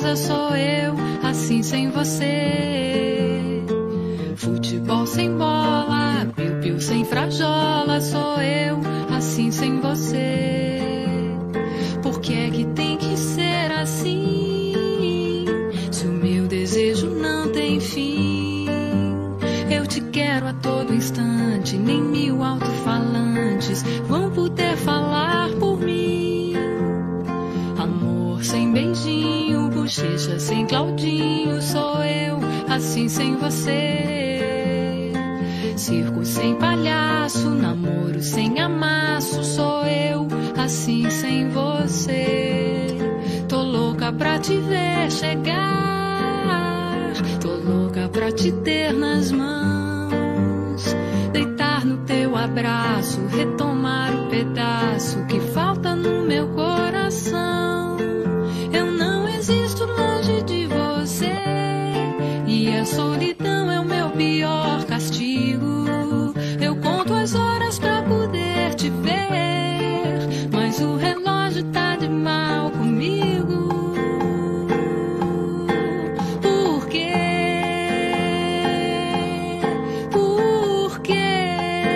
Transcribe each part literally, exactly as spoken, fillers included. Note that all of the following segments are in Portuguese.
casa sou eu, assim sem você. Futebol sem bola, piu-piu sem frajola, sou eu, assim sem você. Por que é que tem que ser assim? Se o meu desejo não tem fim, eu te quero a todo instante, nem mil alto-falantes vão poder falar por mim. Amor sem beijinho, bochecha sem Claudinho, sou eu, assim sem você. Circo sem palhaço, namoro sem amasso, sou eu, assim sem você. Tô louca pra te ver chegar, tô louca pra te ter nas mãos, deitar no teu abraço, retomar o pedaço que falta no meu coração. Eu não existo longe de você, e a solidão é o meu pior castigo. Eu conto as horas pra poder te ver, mas o relógio tá de mal comigo. Por quê? Por quê?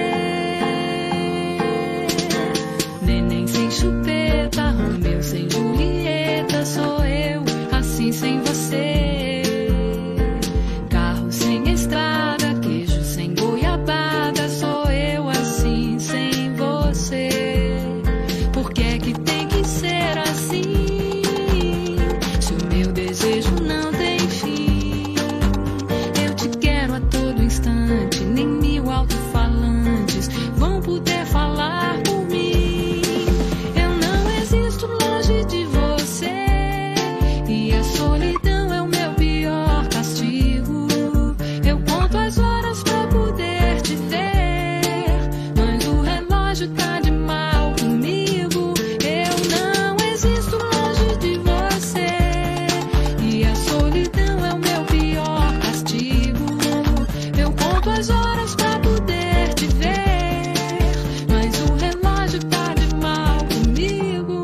Neném sem chupeta, Romeu sem Julieta, sou eu, assim sem você. Carro sem estrada, queijo sem goiabada, sou eu, assim sem você. Por que é que tem que ser assim? Se o meu desejo não tem fim, eu te quero a todo instante, nem mil alto-falantes vão poder falar por mim. Eu não existo longe de você, e a solidão é o meu pior castigo. Eu conto as horas pra poder te ver, mas o relógio tá de mal comigo. Eu não existo longe de você, e a solidão é o meu pior castigo. Eu conto as horas pra poder te ver, mas o relógio tá de mal comigo.